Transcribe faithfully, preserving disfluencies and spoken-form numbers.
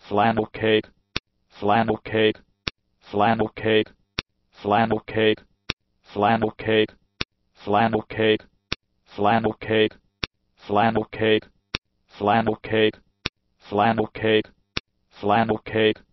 flannel-cake, flannel-cake, flannel-cake, flannel-cake, flannel-cake, flannel-cake, flannel-cake, flannel-cake, flannel-cake, flannel-cake, flannel-cake,